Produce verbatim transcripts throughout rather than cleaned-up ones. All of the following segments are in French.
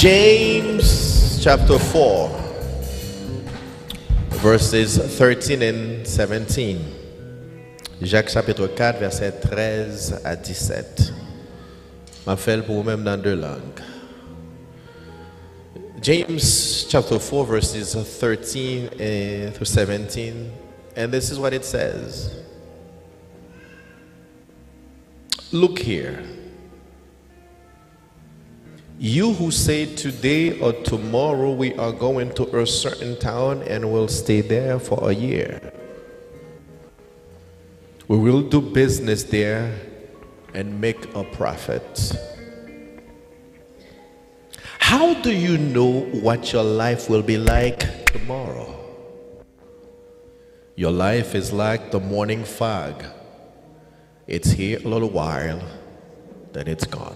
James chapter four, verses thirteen and seventeen. Jacques chapitre quatre, verset treize à dix-sept. Ma fait pour vous-même dans deux langues. James chapter four, verses thirteen through seventeen. And this is what it says. Look here. You who say today or tomorrow we are going to a certain town and will stay there for a year. We will do business there and make a profit. How do you know what your life will be like tomorrow? Your life is like the morning fog. It's here a little while, then it's gone.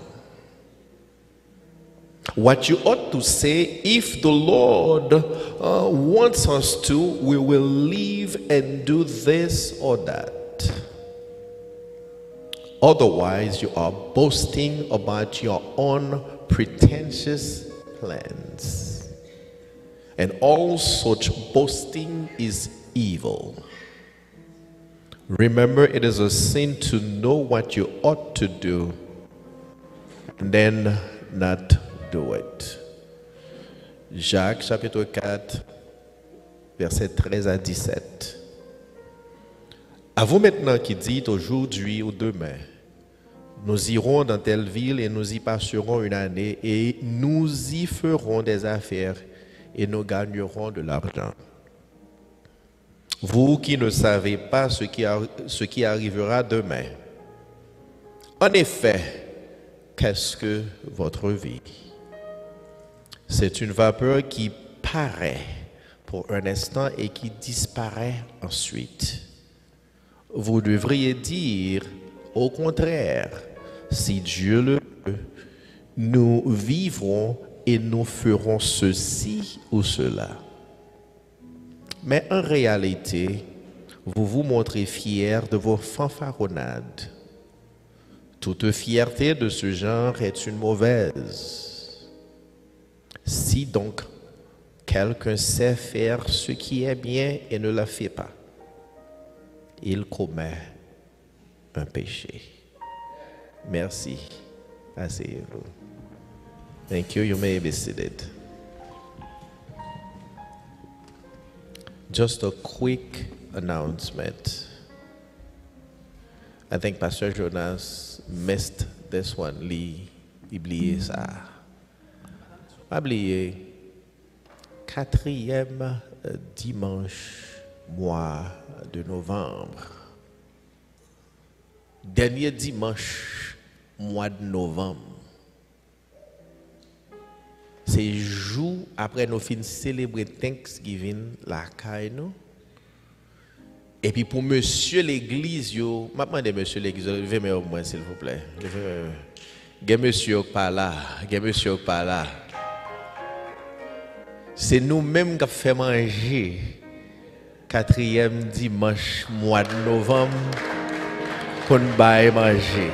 What you ought to say, if the Lord uh, wants us to, we will leave and do this or that. Otherwise, you are boasting about your own pretentious plans. And all such boasting is evil. Remember, it is a sin to know what you ought to do and then not do it. Jacques chapitre quatre, verset treize à dix-sept. À vous maintenant qui dites aujourd'hui ou demain, nous irons dans telle ville et nous y passerons une année et nous y ferons des affaires et nous gagnerons de l'argent. Vous qui ne savez pas ce qui, ce qui arrivera demain. En effet, qu'est-ce que votre vie? C'est une vapeur qui paraît pour un instant et qui disparaît ensuite. Vous devriez dire, au contraire, si Dieu le veut, nous vivrons et nous ferons ceci ou cela. Mais en réalité, vous vous montrez fiers de vos fanfaronnades. Toute fierté de ce genre est une mauvaise. Si donc quelqu'un sait faire ce qui est bien et ne le fait pas, il commet un péché. Merci. Asseyez-vous. Thank you. You may be seated. Just a quick announcement. I think Pastor Jonas missed this one. Li, oublié ça. Oublié. Quatrième dimanche mois de novembre. Dernier dimanche mois de novembre. C'est jour après nous fin célébrer Thanksgiving la caille nous. Et puis pour monsieur l'église yo, m'a demandé monsieur l'église, levez-moi au moins s'il vous plaît. Levez monsieur pas là, gen monsieur pas là. C'est nous-mêmes qui fait manger quatrième dimanche mois de novembre qu'on baille manger.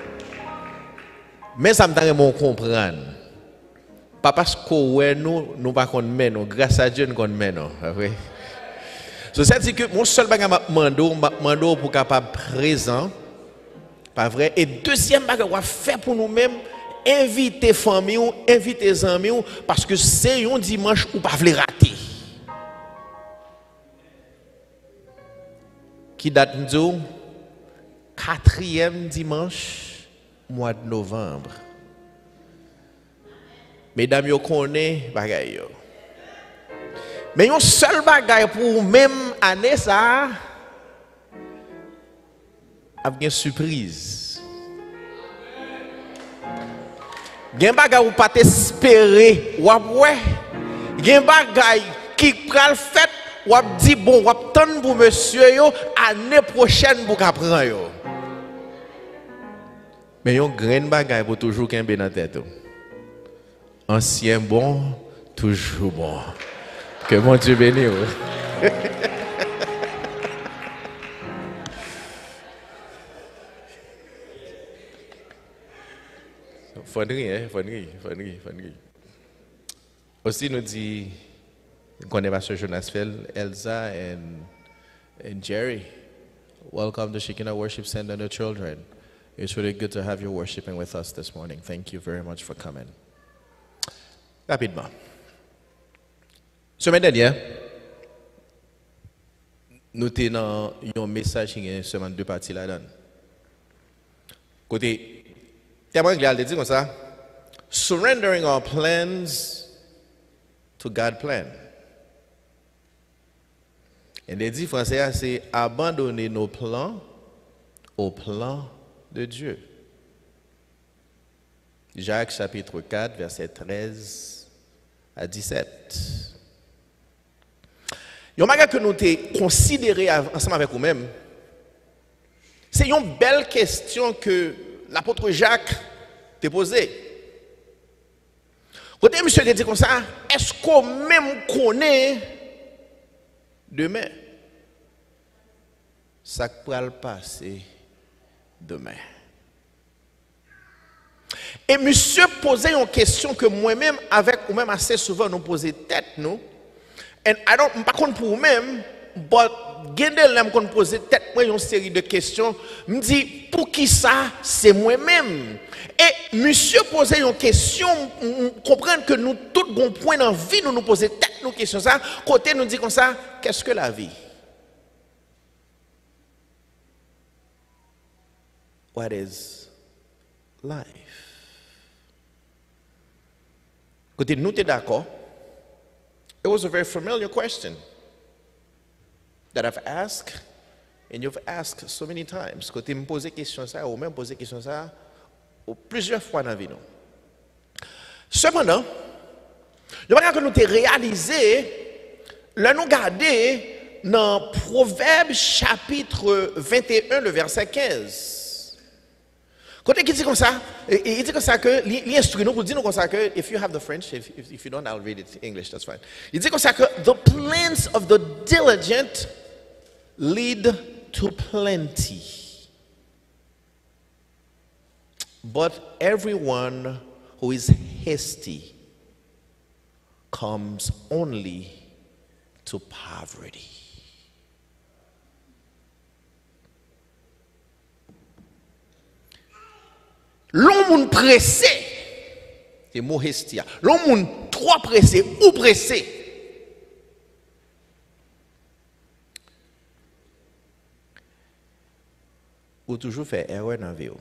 Mais ça me donne mon comprendre. Pas parce que nous nous pas qu'on mais nous grâce à Dieu nous qu'on mais non, vrai. So ça dit que mon seul bagage m'a mando mando pour capable présent pas vrai et deuxième bagage on faire pour nous-mêmes inviter famille ou inviter amis parce que c'est un dimanche ou pas vle rater. Qui date nous quatrième dimanche mois de novembre. Mesdames, vous connaissez bagay yo. Mais un seul bagay pour même année ça a une surprise. Gen bagay ou pas espérer ou ouais. Gen bagay qui pral fait ou dit bon ou attendre pour monsieur yo année prochaine pour qu'apprend yo. Mais un grand bagay pour toujours qu'un ben dans tête. Ancien bon, toujours bon. Que mon Dieu bénisse. Fonnerie, hein, fonnerie, fonnerie, fonnerie. Aussi, nous dit, qu'on est Pasteur Jonas Fell, Elsa and, and Jerry. Welcome to Shekinah Worship Center and the children. It's really good to have you worshiping with us this morning. Thank you very much for coming. Rapidement. Semaine dernière, nous avons un message qui est semaine deux parties là-dedans. Côté, témoin anglais, il dit comme ça, surrendering our plans to God's plan. Et les dit français, c'est abandonner nos plans au plan de Dieu. Jacques chapitre quatre, verset treize à dix-sept. Il y a un bagage que nous avons considéré ensemble avec vous-même. C'est une belle question que l'apôtre Jacques t'a posée. Quand monsieur te dit comme ça, est-ce qu'on même connaît demain? Ça pourra le passer demain. Et monsieur posait une question que moi-même, avec ou même assez souvent, nous posons tête, nous. Et I don't, pas contre pour vous-même, but gende l'aime qu'on pose tête moi une série de questions, me dit pour qui ça c'est moi-même. Et monsieur posait une question, comprendre que nous tout bon point dans vie nous nous poser tête nos questions ça, côté nous dit comme ça, qu'est-ce que la vie? What is life? Côté nous t'es d'accord? It was a very familiar question that I've asked, and you've asked so many times. Quand tu me poses question ça, ou même poser question ça, plusieurs fois dans la vie. Cependant, je veux que nous t'ai réalisé, là nous garder dans Proverbe chapitre vingt et un, le verset quinze. Quand il dit comme ça, il dit comme ça que, il instruit nous pour dire comme ça que, if you have the French, if, if, if you don't, I'll read it in English, that's fine. Il dit comme ça que, the plans of the diligent lead to plenty, but everyone who is hasty comes only to poverty. L'homme pressé, c'est mot hestia. L'homme trop pressé ou pressé. Ou toujours fait erreur dans la vie.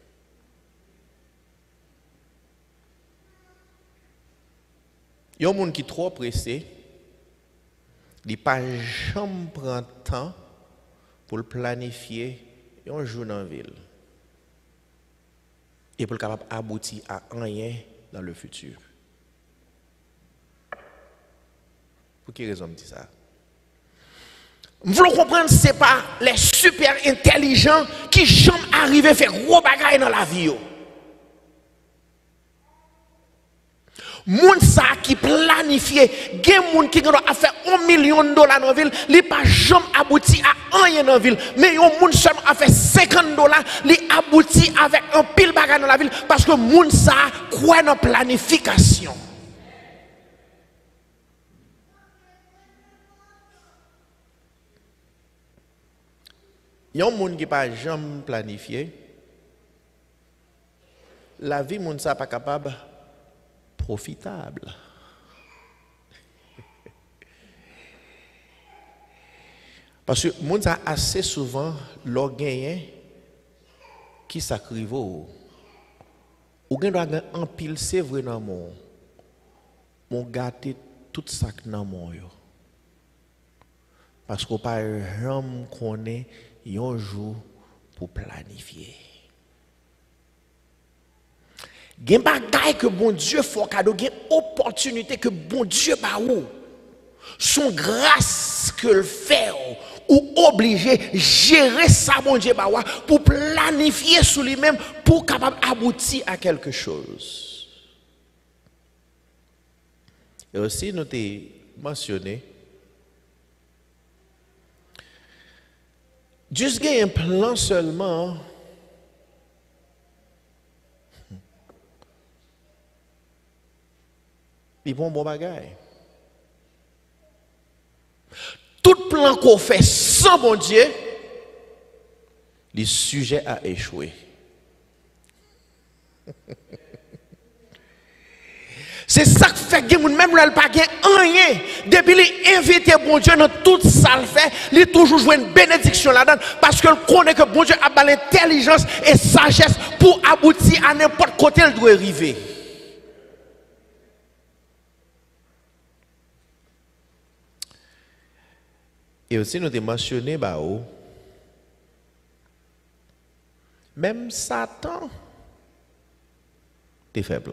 Il y a un monde qui est trop pressé, il n'a pas jamais prend temps pour le planifier un jour dans la ville. Et pour le capable aboutir à rien dans le futur. Pour quelle raison me dit ça? Vous voulez comprendre, ce n'est pas les super intelligents qui jamais arrivent à faire gros bagaille dans la vie. Moun sa qui planifié, gen moun qui a fait un million de dollars dans la ville, li pas jamais abouti à rien dans la ville. Mais yon moun seulement a fait cinquante dollars, li abouti avec un pile bagage dans la ville parce que moun sa croit dans planification. Yon moun qui pas jamais planifié, la vie moun sa pas capable profitable. Parce que moun sa assez souvent leur gagné qui sacrive ou gen doit en pile c'est vrai dans mon mon gâter tout ça dans mon yo. Parce qu'on pas jamais connaît un jour pour planifier. Gen bagay que bon Dieu fait cadeau, gen opportunité que bon Dieu ba ou. Son grâce que le fait ou obligé gérer ça bon Dieu ba ou pour planifier sur lui-même pour capable aboutir à quelque chose. Et aussi nous t'ai mentionné juste gen un plan seulement il prend un bon bagage. Tout plan qu'on fait sans bon Dieu, les sujets à échouer. C'est ça qui fait que même là, il pas rien. Depuis qu'il invite bon Dieu dans tout ça, le fait, il toujours joué une bénédiction là-dedans. Parce qu'il connaît que bon Dieu a l'intelligence et sagesse pour aboutir à n'importe côté il doit arriver. Et aussi, nous avons mentionné, bah, oh, même Satan, t'es fait plan.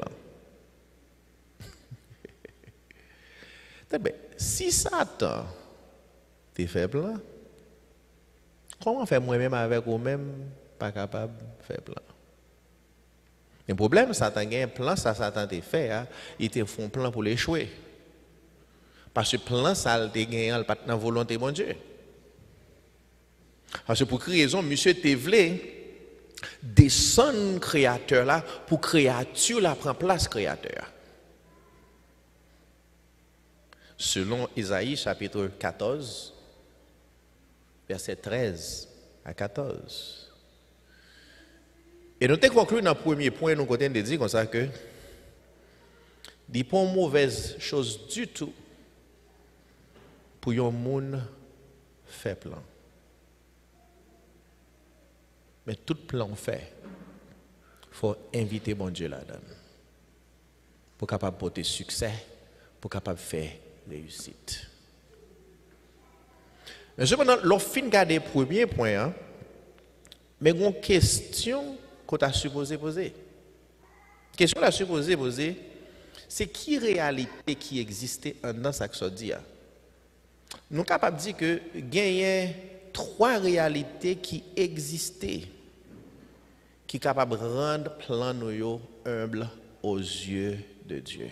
Si Satan t'es fait plan, comment faire moi-même avec vous-même pas capable de faire plan? Le problème, Satan a un plan, ça Satan t'a fait, hein, il te fait un plan pour l'échouer. Parce que le plan, ça t'a gagné, il pas dans volonté de mon Dieu. Parce que pour quelle raison, monsieur te voulait descendre créateur là pour créature là prend place créateur. Selon Isaïe chapitre quatorze, verset treize à quatorze. Et nous avons conclu dans le premier point, nous avons dit comme ça que il n'y a pas de mauvaise chose du tout pour un monde faire plan. Mais tout plan fait, il faut inviter bon Dieu là-dedans. Pour capable porter succès, pour capable faire réussite. Mais cependant, lorsqu'on fin garder le premier point, hein, mais il y a une question qu'on a supposé poser. La question qu'on a supposé poser, c'est qui réalité qui existait dans ce que ça dit. Nous sommes capables de dire que il y a trois réalités qui existaient, qui sont capables de rendre plan nous humble aux yeux de Dieu.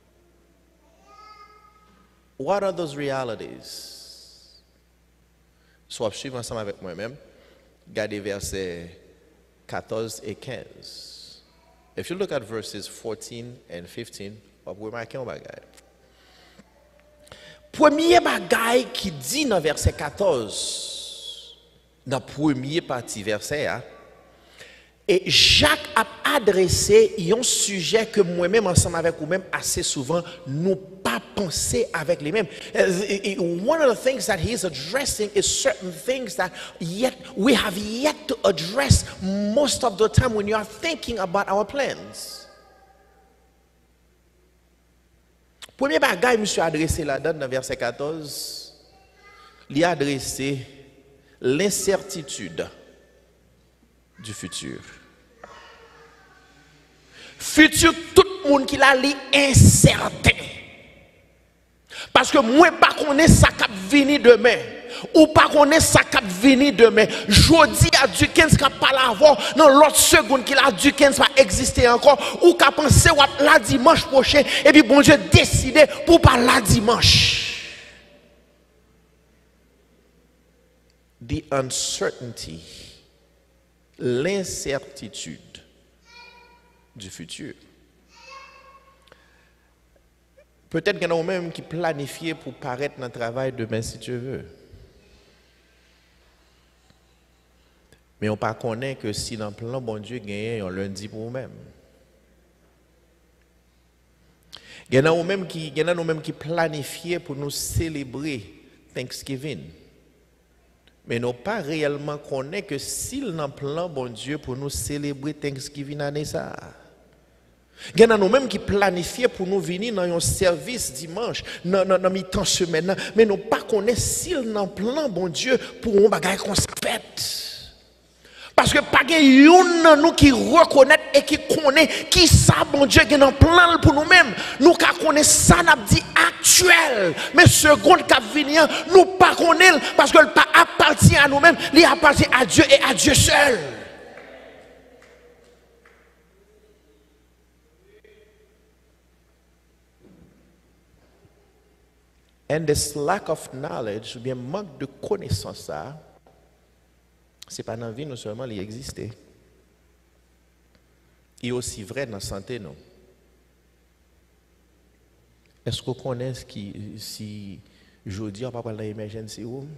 What are those realities? Soit suivre ensemble avec moi-même, regardez versets quatorze et quinze. If you look at verses fourteen and fifteen, vous pouvez remarquer un bagage. Premier bagage qui dit dans verset quatorze, dans la première partie verset, hein, et Jacques a adressé un sujet que moi-même, ensemble avec vous-même, assez souvent, nous pas penser avec les mêmes. One of the things that he is addressing is certain things that yet we have yet to address most of the time when you are thinking about our plans. Premier bagage, monsieur adressé là-dedans, dans verset quatorze, il a adressé l'incertitude du futur. Futur, tout le monde qui l'a lu incertain. Parce que moi, pas connais ça qui va venir demain. Ou pas connais ça qui va venir demain. Jodi à Dukens qui pas l'avoir. Dans l'autre seconde qu'il a Dukens va exister encore. Ou qu'a pensé la dimanche prochain. Et puis bon Dieu décidé pour pas la dimanche. The uncertainty, l'incertitude du futur. Peut-être qu'il y en a même qui planifient pour paraître dans le travail demain si tu veux. Mais on ne connaît pas que si dans le plan, bon Dieu gagne un lundi pour nous-mêmes. Il y en a même qui, il y en a même qui planifient pour nous célébrer Thanksgiving. Mais nous pas réellement connaît que s'il dans le plan, bon Dieu, pour nous célébrer Thanksgiving année ça. Il y en a nous-mêmes qui planifient pour nous venir dans un service dimanche, dans la mi-temps semaine, mais nous pas connaît s'il dans le plan, bon Dieu, pour un bagage qu'on se fait. Parce que pas de nous qui reconnaît et qui connaît qui ça, bon Dieu, qui est dans plan pour nous-mêmes. Nous qui connaissons ça, nous dit actuel. Mais seconde qui vient, nous pas connaissons parce que le pas appartient à nous-mêmes, il appartient à Dieu et à Dieu seul. And this lack of knowledge, ou bien manque de connaissance, ça, ce n'est pas dans la vie, non seulement il existe. Il est aussi vrai dans la santé, non. Est-ce qu'on connaît ce qui, si je dis, on va parler de l'emergency room,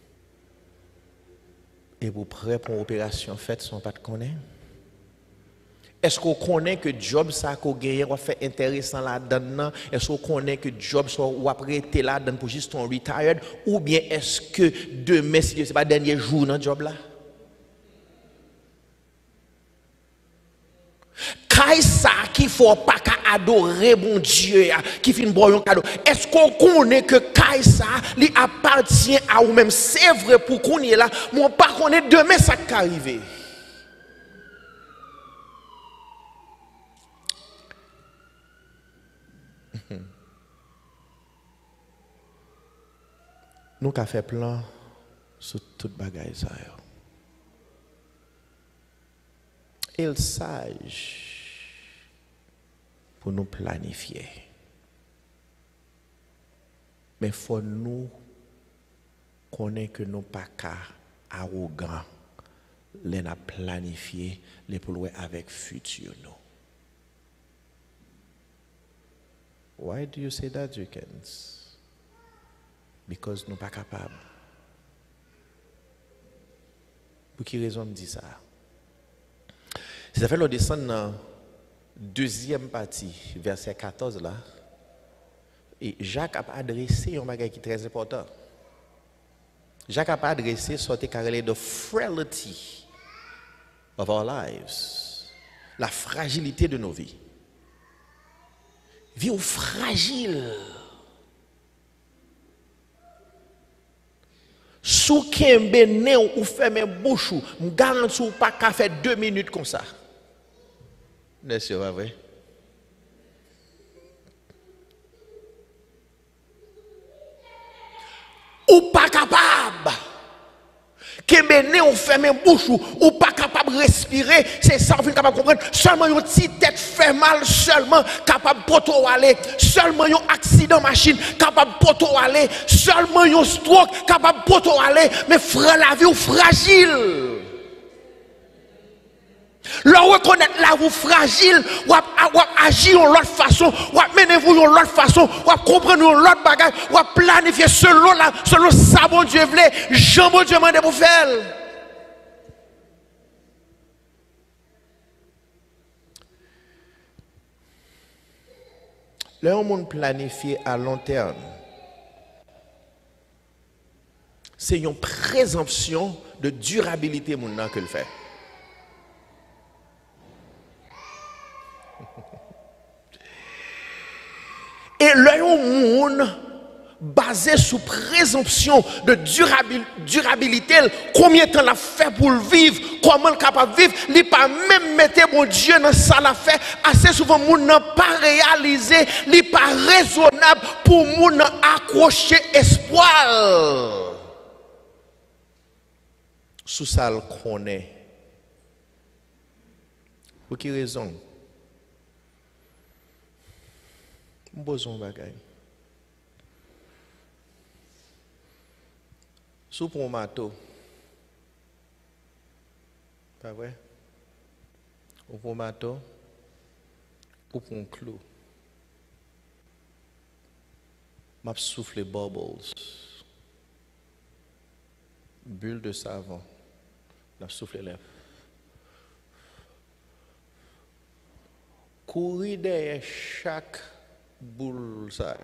et vous prêt pour une opération faite sans pas de connaître? Est-ce qu'on connaît que job ça qu'on gagne va faire intéressant là-dedans? Est-ce qu'on connaît que job ça ou après t'es là-dedans pour juste ton retired? Ou bien est-ce que demain, si ce n'est pas dernier jour dans le job là? Qu'est-ce ça qu'il faut pas adorer bon Dieu qui fait une bon cadeau? Est-ce qu'on connaît que qu'est-ce ça lui appartient à ou même? C'est vrai pour qu'on y est là, mais on pas connaît demain ça qui arrive. Nous avons fait plan sur toute bagaille ça. Et le sage pour nous planifier. Mais il faut nous connaître que nous pas qu'à arrogants. Les n'a planifié les pour avec futur nous. Why do you say that, Jukens? Because nous pas capables. Pour quelle raison me dit ça? Si ça fait le descendre dans la deuxième partie, verset quatorze là, et Jacques a adressé un bagage qui est très important. Jacques a adressé ce qui est the frailty of our lives, la fragilité de nos vies. Vie fragile. Sous kembe ne ou ferme bouche, me garantis pas qu'à faire deux minutes comme ça. N'est-ce pas vrai? Ou pas capable. Kembe ne ou ferme bouche ou pas capable de respirer, c'est ça on est capable de comprendre. Seulement une petite tête fait mal, seulement capable de poto aller, seulement un accident machine capable de poto aller, seulement un stroke capable de poto aller, mais frère la vie ou fragile. Là reconnaître la vie fragile, ou agir de l'autre façon, ou mener vous de l'autre façon, ou comprendre l'autre bagage, ou planifier selon la selon ça bon Dieu voulait, Jean bon Dieu m'a pour faire. Là on monde planifié à long terme. C'est une présomption de durabilité mon que le fait. Et le monde basé sur présomption de durabilité, combien de temps l'a fait pour le vivre, comment il est capable de vivre, il pas même mettre mon Dieu dans ça l'a fait. Assez souvent, le monde n'a pas réalisé, il n'est pas raisonnable pour le monde accrocher espoir. Sous ça, le connaît. Pour quelle raison? Besoin de bagaille. Sous pour un mato. Pas vrai? Ou pour un mato, ou pour un clou. M'a soufflé bubbles. Bulle de savon. M'a soufflé l'air. Courir derrière chaque boule ça.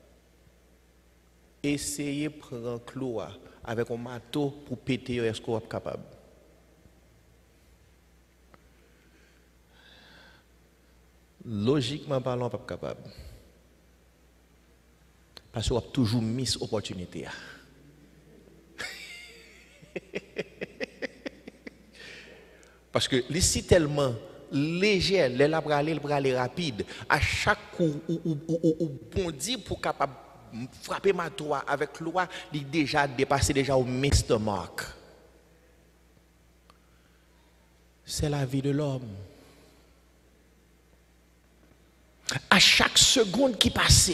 Essayez de prendre un clou avec un marteau pour péter, est-ce qu'on est capable? Logiquement parlant, on n'est pas capable. Parce qu'on a toujours mis opportunité. Parce que ici tellement léger, les labres aller, le aller rapide, à chaque coup ou bondi pour capable frapper ma toit avec loi, il déjà dépassé déjà au mister Mark. C'est la vie de l'homme. À chaque seconde qui passait,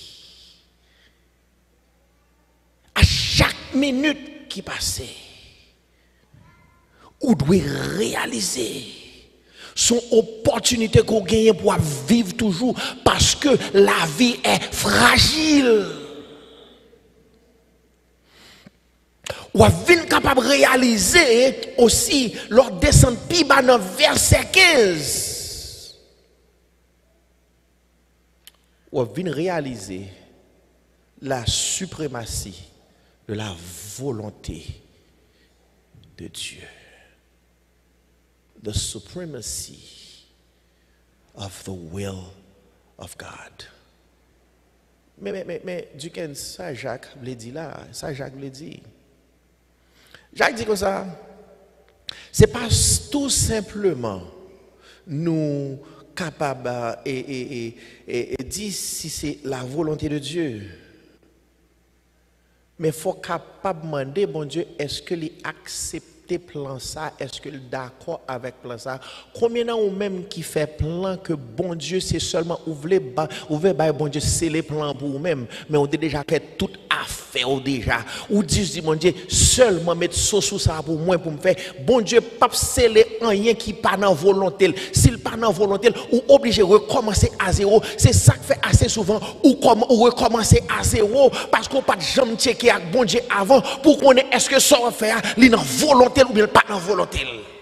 à chaque minute qui passait, on doit réaliser Son opportunité qu'on gagne pour vivre toujours parce que la vie est fragile. Ou est capable de réaliser aussi leur descente plus bas dans verset quinze. Ou est réaliser la suprématie de la volonté de Dieu. The supremacy of the will of God. Mais, mais, mais, mais, Duquesne, ça Jacques l'a dit là, ça Jacques l'a dit. Jacques dit comme ça, c'est pas tout simplement nous capables et, et, et, et, et dire si c'est la volonté de Dieu. Mais il faut capable demander, bon Dieu, est-ce que les accepter plan ça, est-ce que d'accord avec plan ça? Combien d'entre ou même qui fait plan que bon Dieu c'est seulement ouvrir ouvrir bon Dieu c'est les plans pour vous-même, mais on a déjà fait toute affaire déjà. Ou dit bon Dieu seulement mettre sauce sous ça pour moi pour me faire. Bon Dieu pas sceller rien qui pas dans volonté. S'il pas dans volonté, ou obligé de recommencer à zéro. C'est ça que fait assez souvent ou comme ou recommencer à zéro parce qu'on pas de jamais checker avec bon Dieu avant pour qu'on est-ce que ça va faire li dans volonté ou bien pas dans volonté.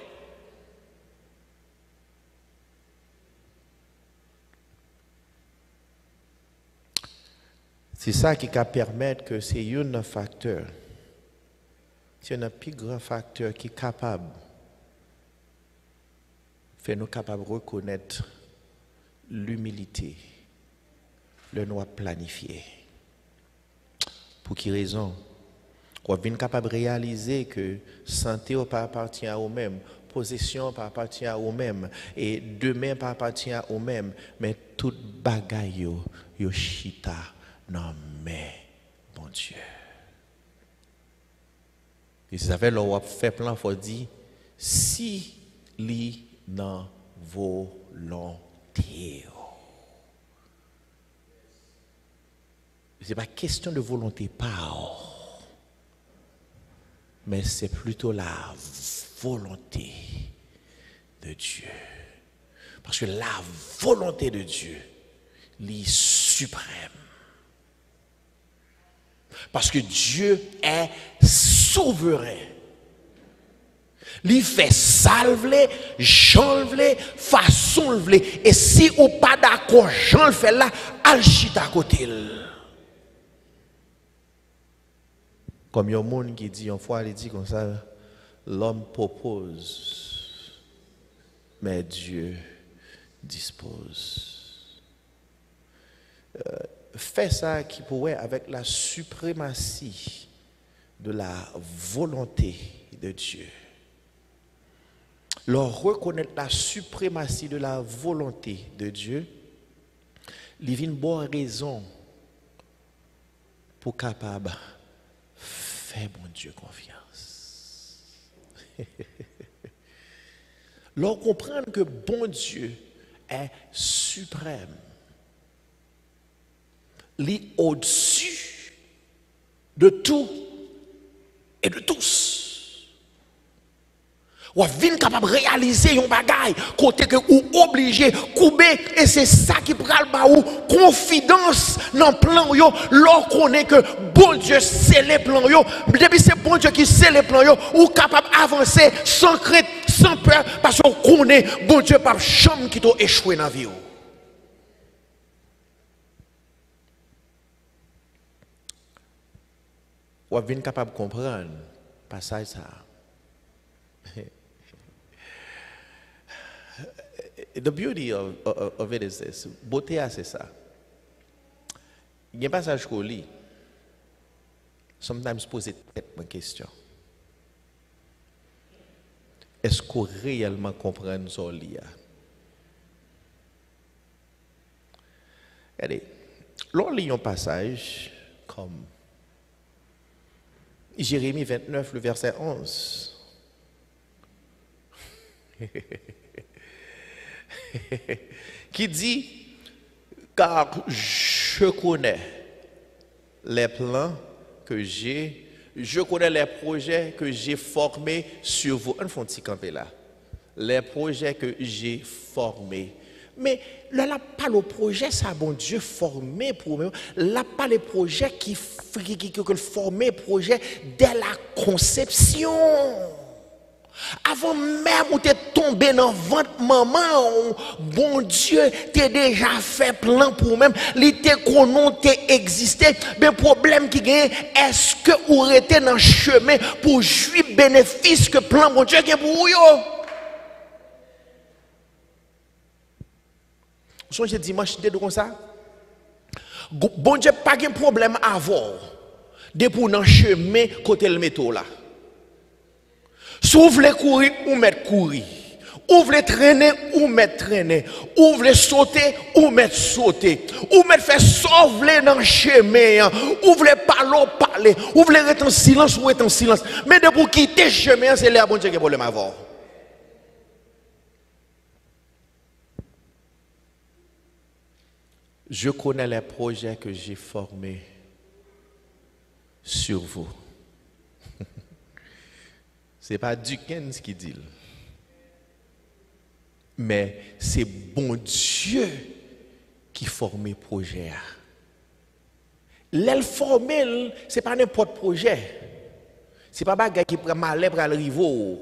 C'est ça qui va permettre que c'est un facteur. C'est un plus grand facteur qui est capable de faire nous capables de reconnaître l'humilité, le nous planifier. Pour quelle raison? On est capable de réaliser que santé n'a pas appartient à eux-mêmes, possession pas appartient à eux-mêmes, et demain pas appartient à eux-mêmes, mais tout bagaille yo, yo chita non mais bon Dieu. Et ça fait là fait plan faut dire si li nan volonté. C'est pas question de volonté pas. Mais c'est plutôt la volonté de Dieu. Parce que la volonté de Dieu est suprême. Parce que Dieu est souverain. Il fait salver, j'enlever, façon lever. Et si ou pas d'accord, j'en le fais là, al chita à côté. Comme il y a un monde qui dit, une fois, il dit comme ça, l'homme propose, mais Dieu dispose. Euh, fait ça qui pourrait, avec la suprématie de la volonté de Dieu, leur reconnaître la suprématie de la volonté de Dieu, il y a une bonne raison pour capable faire bon Dieu confiance. Leur comprendre que bon Dieu est suprême, il est au-dessus de tout et de tous. Ou vin capable réaliser un bagay côté que ou obligé couper et c'est ça qui pral ba ou confiance dans plan yo l'on connaît que bon Dieu c'est les plans yo depuis c'est bon Dieu qui c'est les plans yo ou capable avancer sans crainte sans peur parce qu'on connaît bon Dieu pas jamais qui t'a échoué dans la vie. Ou vin capable comprendre passage ça. The beauty of, of, of it is this. Beauté, c'est ça. Il y a un passage qu'on lit. Sometimes poser tête une question. Est-ce qu'on réellement comprend ce qu'on lit? Regardez, l'on lit un passage comme Jérémie vingt-neuf, le verset onze. Qui dit, car je connais les plans que j'ai, je connais les projets que j'ai formés sur vous. On fait un petit campé là. les projets que j'ai formés. Mais là, là, pas le projet, ça, bon Dieu, formé pour moi. Là, pas les projets qui, qui, qui, qui formé projet dès la conception. Avant même où tu es tombé dans le ventre maman, bon Dieu, t'es déjà fait plan pour même, l'été qu'on t'es existé. Mais le problème qui gagne, est-ce que vous êtes dans le chemin pour jouir bénéfice que plan bon Dieu gagne pour vous? Vous songez dimanche, de comme ça? Bon Dieu, pas de problème à avoir. Depuis dans le chemin, côté le métaux là. Si vous voulez courir, ou mettre courir. Ou voulez traîner, ou mettre traîner. Ou voulez sauter, ou mettre sauter. Ou mettre faire sauver dans le chemin. Ou voulez parler, parler. Ou voulez être en silence, ou être en silence. Mais de pour quitter le chemin, c'est là bon Dieu qui a problème à avoir. Je connais les projets que j'ai formés sur vous. Ce n'est pas Dickens qui dit. Mais c'est bon Dieu qui forme le projet. L'aile formelle, ce n'est pas n'importe projet. Ce n'est pas un gars qui prend malheur pour le riveau.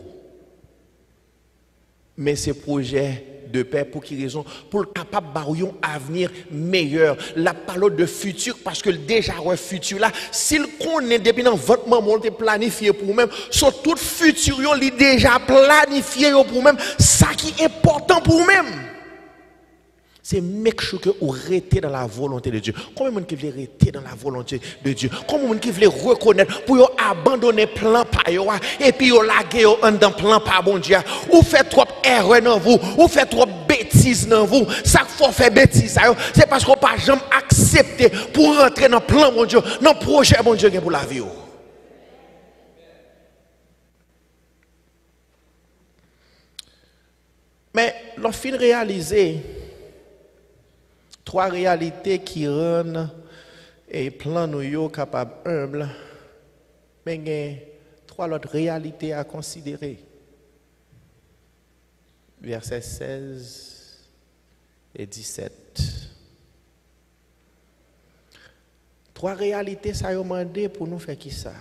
Mais c'est projet de paix pour qui raison? Pour le capable d'avoir un avenir meilleur. La parole de futur, parce que déjà un futur là, s'il connaît depuis dans votre maman, il planifié pour vous-même, sur tout futur, il est déjà planifié pour vous-même. Ça qui est important pour vous-même. C'est make sure que vous restez dans la volonté de Dieu. Combien de monde qui veut rester dans la volonté de Dieu? Combien de monde qui veut reconnaître pour abandonner plan par yo et puis yo laguer yo dans plan par bon Dieu? Ou fait trop erreur dans vous, ou fait trop bêtises dans vous. Ça faut faire bêtises c'est parce qu'on pas jamais accepté pour rentrer dans plan bon Dieu, dans projet bon Dieu pour la vie. Mais l'on fin réaliser trois réalités qui rendent et plan nous capable humble, mais il y a trois autres réalités à considérer. Versets seize et dix-sept. Trois réalités, ça a demandé pour nous faire qui ça?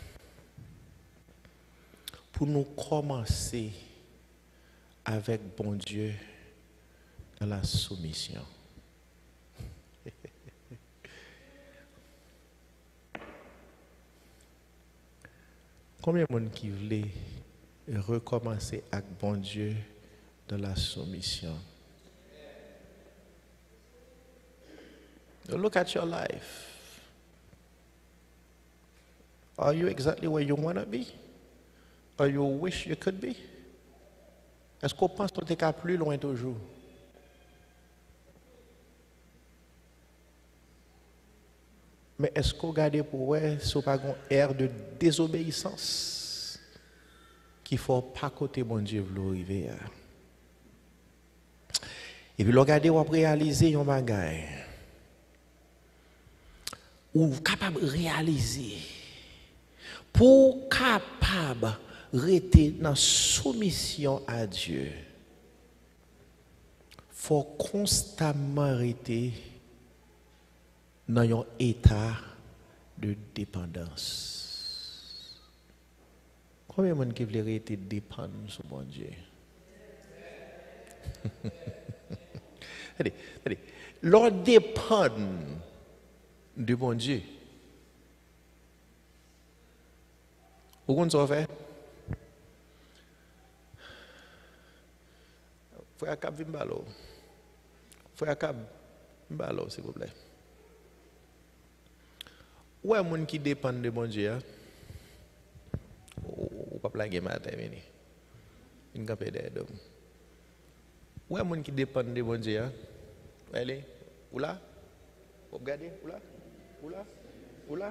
Pour nous commencer avec bon Dieu dans la soumission. Combien de monde qui voulait recommencer avec bon Dieu dans la soumission? Look at your life. Are you exactly where you want to be? Or you wish you could be? Est-ce qu'on pense que tu es plus loin toujours? Mais est-ce qu'on regarde pour voir si pas une ère de désobéissance qu'il ne faut pas côté bon Dieu veut arriver? Et puis regarder ou réaliser un bagage ou capable de réaliser pour capable rester dans soumission à Dieu. Faut constamment rester dans un état de dépendance. Combien de gens qui veulent rester dépendants sur bon Dieu? Allez, allez. L'on dépend de bon Dieu. Vous comprenez ce qu'on fait? Frère Cap Vimbalo. Frère Cap Vimbalo, s'il vous plaît. Où est-ce que qui dépend de bon Dieu? Ou pas plaguer matin, veni. Une capée d'aide. Où est-ce qui dépend de bon Dieu? Allez, où là? Vous regardez? Où là? Où là? Où là?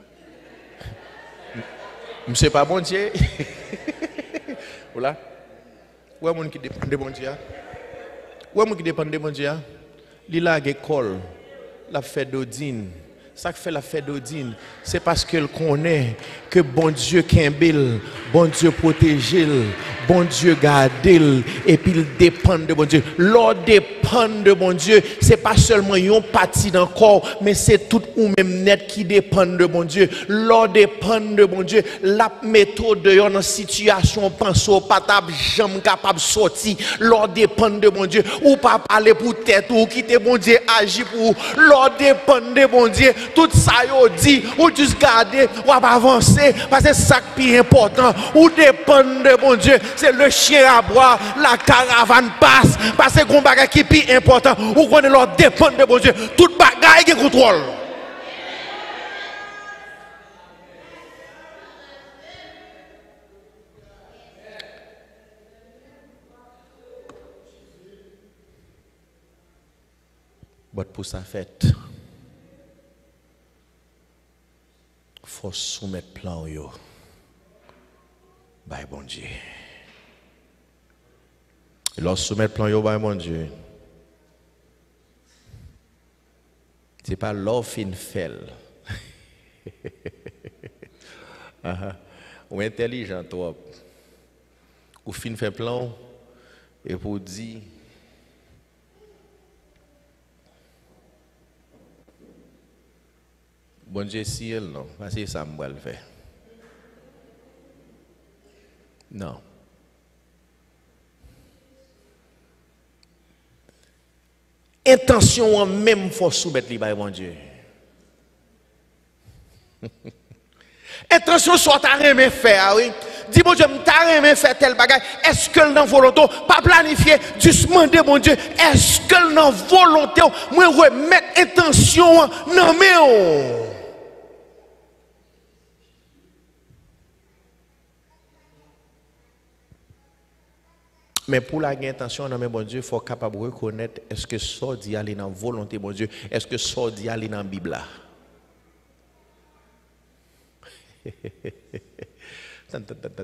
Monsieur pas bon Dieu. Où là? Où est-ce qui dépend de bon Dieu? Où est-ce qui dépend de bon Dieu? Il a l'école, la fait d'Odine. ça fait la fête d'Odine, c'est parce qu'elle connaît que bon Dieu Kimbel, bon Dieu protégé, bon Dieu gardé, et puis il dépend de bon Dieu. L'ordre dépend de bon Dieu, c'est pas seulement une partie d'un corps, mais c'est tout ou même net qui dépend de bon Dieu. L'ordre dépend de bon Dieu. La méthode de une situation, pense au pas jamais capable de sortir. L'ordre dépend de bon Dieu. Ou pas parler pour tête, ou quitter bon Dieu, agir pour vous. L'ordre dépend de bon Dieu. Tout ça, yo dit, ou juste garder, ou avancer, parce que c'est ça qui est important. Ou dépend de bon Dieu. C'est le chien à boire, la caravane passe, parce que c'est un bagage qui est plus important. Ou qu'on est l'ordre dépend de bon Dieu. Tout bagage qui contrôle. But pour sa fête, faut soumettre plan yo. Bye bon Dieu. Et lorsque soumettre plan yo bye bon Dieu. C'est pas l'offre in fait. Ou intelligent toi. Ou fin fait plan et pour dire bon Dieu ciel non, parce que ça me va le faire. Non. Intention en même faut soumettre li par bon Dieu. Intention soit ta remet faire oui. Dis bon Dieu, m'ta remet faire tel bagage. Est-ce que dans volonté pas planifier, juste demander bon Dieu, est-ce que dans volonté moi remettre intention dans mes mais pour la intention, non, mais bon Dieu, il faut être capable de reconnaître est-ce que ça dit aller dans la volonté, bon Dieu, est-ce que ça dit aller dans la Bible. Je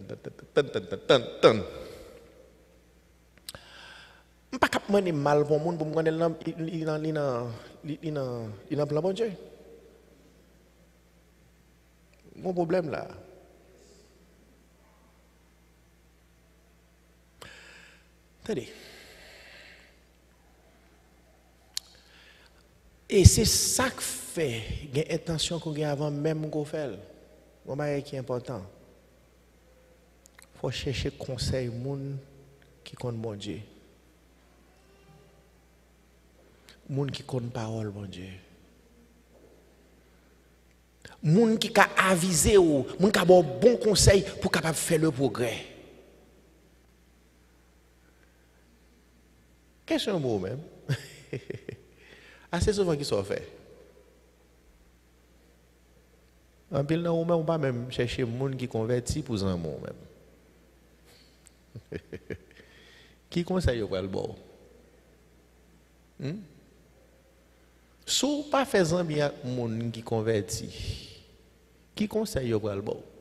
ne pas capable mal pour le monde pour me connaître il a plan bon Dieu. Mon problème là. Attendez. Et c'est ça que fait, il y a une intention qu'on a avant même qu'on fait. C'est qui est important. Il faut chercher conseil moun qui compte bon Dieu. Moun qui compte parole bon Dieu. Moun qui a avisé ou, moun qui a bon conseil pour capable faire le progrès. Qu'est-ce que c'est un mot même? Assez souvent qui sont fait. En pile, on ne pas même chercher des gens qui convertit pour un mot même. Qui conseille pour le bon? Hmm? Si vous pas fait bien avec des gens qui convertit, qui conseille pour le bon?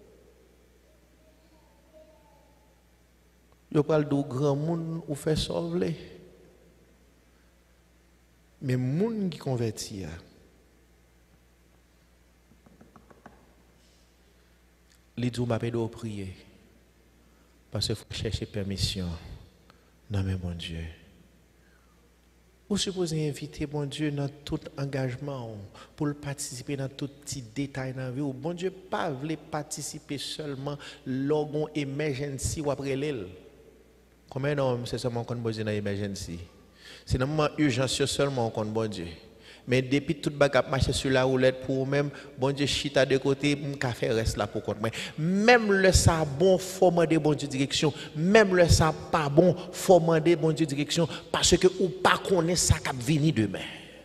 Vous parlez de grands gens ou fait sauver. Mais les gens qui convertit, les gens ne prier. Parce qu'il faut chercher permission dans mes bon Dieu. Vous supposez inviter bon Dieu dans tout engagement pour participer dans tout petit détail dans la vie. Bon Dieu pas veut participer seulement lorsqu'on emergency ou après l'île. Combien d'hommes c'est seulement qu'on besoin dans emergency? C'est dans le moment urgence seulement qu'on bon Dieu. Mais depuis tout bagage marcher sur la roulette pour même bon Dieu chita de côté, mon café reste là pour compte. Même le ça bon faut demander bon Dieu direction, même le ça pas bon faut demander bon Dieu direction parce que ou pas connaît ça qui va venir demain.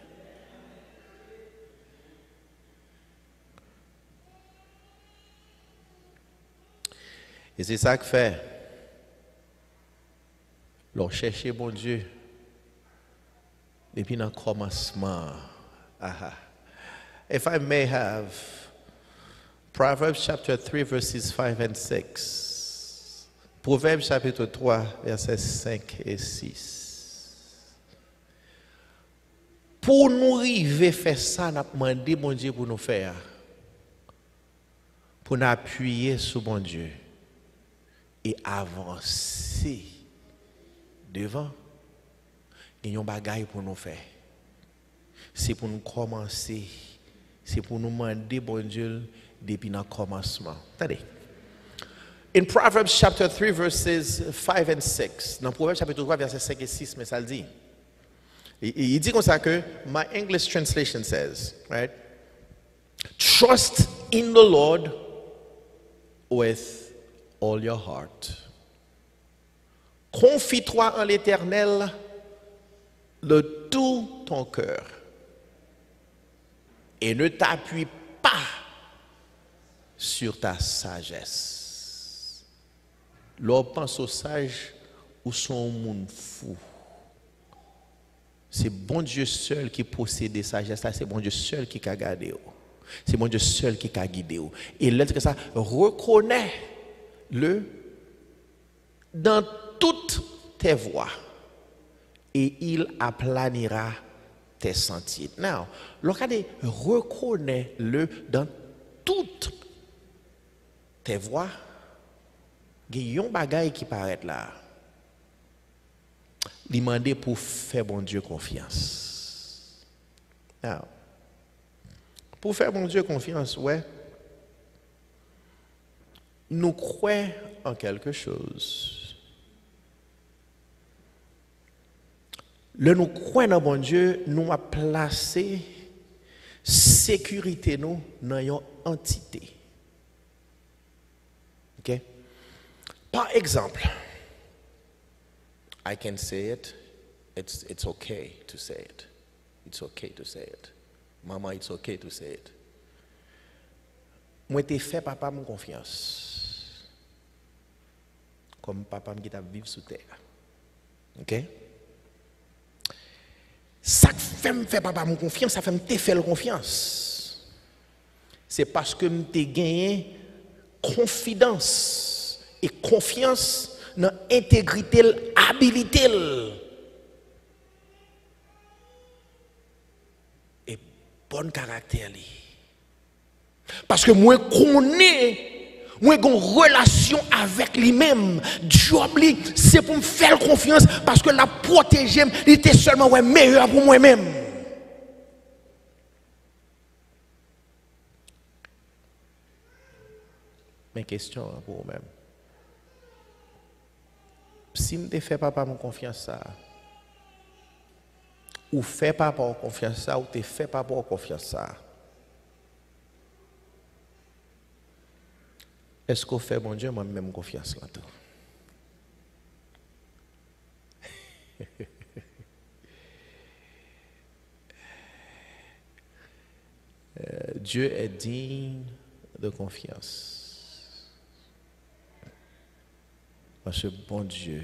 Et c'est ça que fait. L'on chercher bon Dieu. Depuis dans le commencement. Aha. If I may have Proverbs chapter three verses five and six. Proverbes chapitre trois versets cinq et six. Pour nous arriver à faire ça, nous avons demandé mon Dieu pour nous faire. Pour nous appuyer sur mon Dieu et avancer devant. Il y a un bagage pour nous faire. C'est pour nous commencer. C'est pour nous demander bon Dieu depuis le commencement. Attendez. In Proverbs chapter three, verses five and six. Dans Proverbs chapitre trois, versets cinq et six, mais ça le dit. Il dit comme ça que, my English translation says, right? Trust in the Lord with all your heart. Confie-toi en l'Éternel de tout ton cœur. Et ne t'appuie pas sur ta sagesse. L'homme pense au sage ou son monde fou. C'est bon Dieu seul qui possède sagesse, c'est bon Dieu seul qui a gardé. C'est bon Dieu seul qui a guidé. Et l'autre que ça, reconnais-le dans toutes tes voies et il aplanira tes sentiers. Now, l'occasion reconnais-le dans toutes tes voies. Il y a un bagage qui paraît là. Demander pour faire bon Dieu confiance. Now, pour faire bon Dieu confiance, ouais, nous croyons en quelque chose. Le nous croyons en bon Dieu, nous a placé sécurité nous dans une entité. OK? Par exemple, I can say it. It's, it's okay to say it. It's okay to say it. Maman, it's okay to say it. Moi, t'ai fait papa mon confiance. Comme papa qui t'a vivre sous terre. OK? Ça fait me fait papa mon confiance, ça fait me t'ai fait confiance. C'est parce que m'ai gagné confidence et confiance dans intégrité, habilité et bon caractère. Parce que moi connais, moi j'ai une relation avec lui-même. Job c'est pour me faire confiance parce que la protéger, il était seulement ouais, meilleur pour moi-même. Mes questions pour vous-même. Si je ne fais pas mon confiance ça, ou fais pas par confiance ça, ou te fais pas par confiance ça, est-ce qu'on fait mon Dieu moi-même confiance là-dedans? euh, Dieu est digne de confiance. Parce que bon Dieu,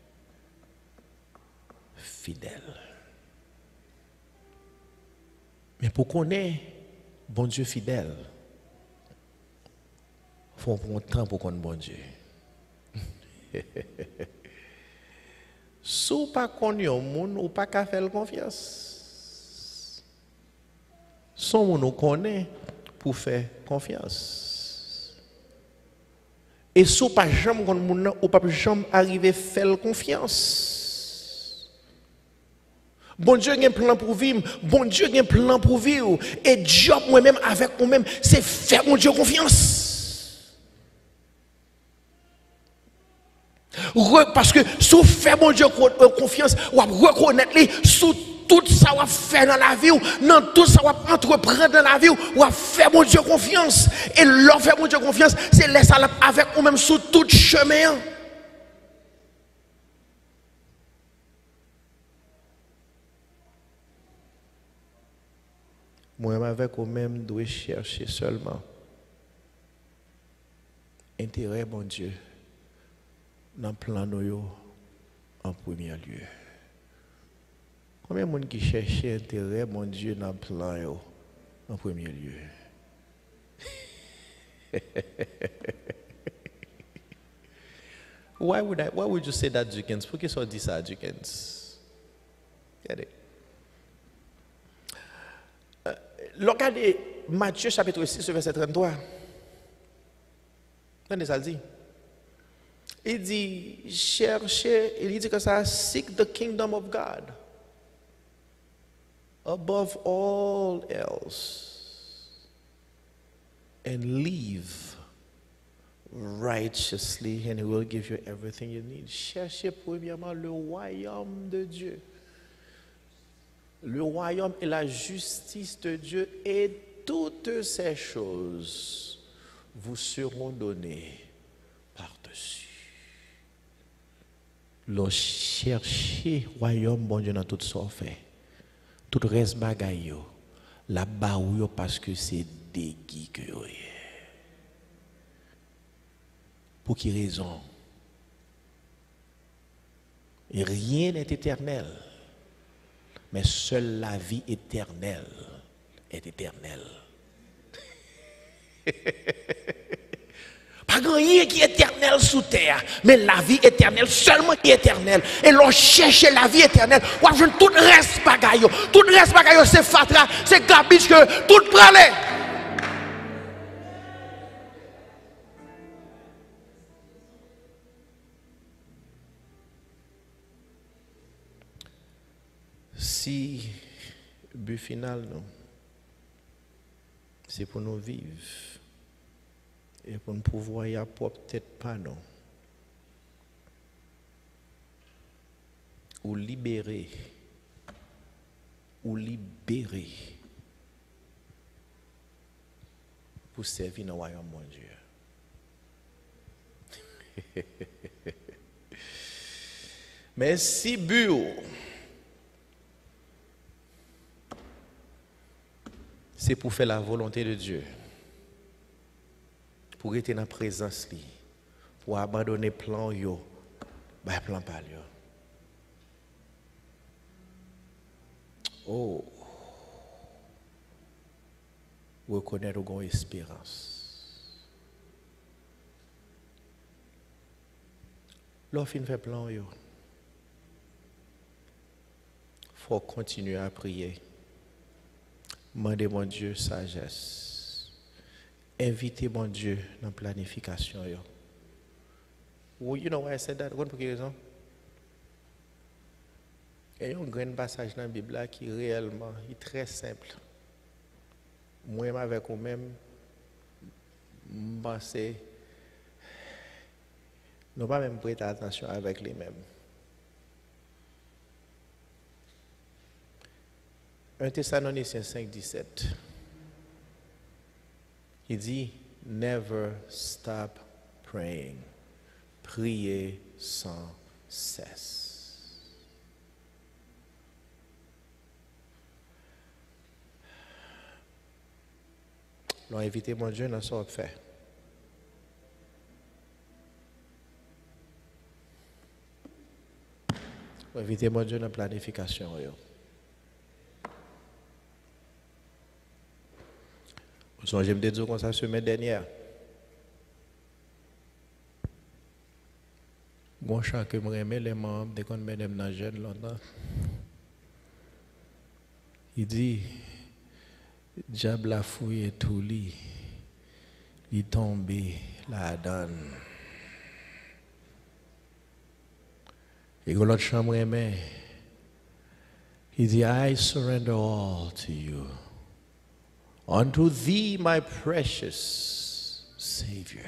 fidèle. Mais pour qu'on ait bon Dieu fidèle, il faut prendre temps pour qu'on ait bon Dieu. Si vous ne connaissez pas un monde, vous ne pouvez pas faire confiance. Son monde nous connaît pour faire confiance. Et si vous ne pouvez jamais arriver à faire confiance. Bon Dieu a un plan pour vivre. Bon Dieu a un plan pour vivre. Et job moi-même avec moi-même, c'est faire mon Dieu confiance. Parce que si vous faites mon Dieu confiance, vous reconnaître sous tout ça va faire dans la vie, dans tout ça va entreprendre dans la vie, ou va faire mon Dieu confiance. Et leur faire mon Dieu confiance, c'est laisser avec vous-même sur tout chemin. Moi-même avec vous-même, dois chercher seulement intérêt, mon Dieu, dans le plan nous en premier lieu. Combien de monde qui cherche intérêt, mon Dieu, dans le plan en premier lieu? Why would I? Why would you say that, Jukens? Pourquoi ça dit ça, Jukens? Get it? Regardez Matthieu chapitre six, verset trente-trois. Regardez ça le dit. Il dit, cherchez, il dit que ça, seek the kingdom of God above all else and live righteously and he will give you everything you need. Cherchez premièrement le royaume de Dieu. Le royaume et la justice de Dieu et toutes ces choses vous seront données par-dessus. Le chercher royaume bon Dieu dans tout ça fait. Tout reste bagaille yo. La baou parce que c'est dégui que yo. Pour quelle raison? Et rien n'est éternel. Mais seule la vie éternelle est éternelle. Pas rien qui est éternel sous terre, mais la vie éternelle seulement qui est éternelle. Et l'on cherche la vie éternelle. Ou je tout reste bagaille. Tout reste bagaille, c'est fatra, c'est garbage que tout prend. Si le but final, non, c'est pour nous vivre et pour nous pouvoir y avoir peut-être pas, non, ou libérer, ou libérer pour servir dans le royaume de Dieu. Mais si but c'est pour faire la volonté de Dieu, pour être dans la présence, pour abandonner le plan, yo, bah, plan pas yo. Oh, reconnaître une espérance. Lorsqu'on fait plan, il faut continuer à prier. Demandez mon Dieu sagesse. Invitez mon Dieu dans la planification. Well, you know why I said that? Pour quelle raison? Il y a un grand passage dans la Bible qui réellement est très simple. Moi, avec vous-même, je pense nous pas même prêter attention avec les mêmes. un Thessaloniciens cinq, dix-sept. Il dit, never stop praying. Priez sans cesse. L'on a invité mon Dieu dans son fait. L'on a invité mon Dieu dans la planification. Je me dis comme ça la semaine dernière. Bon chant que je remets les membres dès qu'on met des jeune longtemps. Il dit, diable a fouillé tout lit, il est tombé la donne. Et quand l'autre chambre remet, il dit, I surrender all to you. Unto thee, my precious Savior,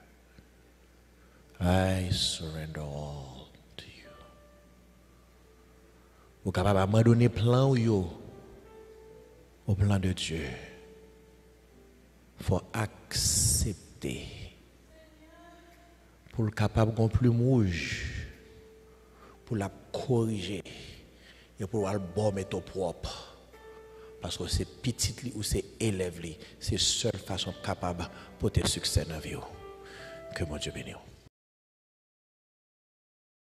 I surrender all to you. Vous êtes capable d'abandonner plan yo au plan de Dieu. Il faut accepter pour le capable de plus mouche, pour la corriger et pour le bon méthode propre. Parce que c'est petit ou c'est élève, c'est la seule façon capable pour te succès dans la vie. Que mon Dieu bénisse.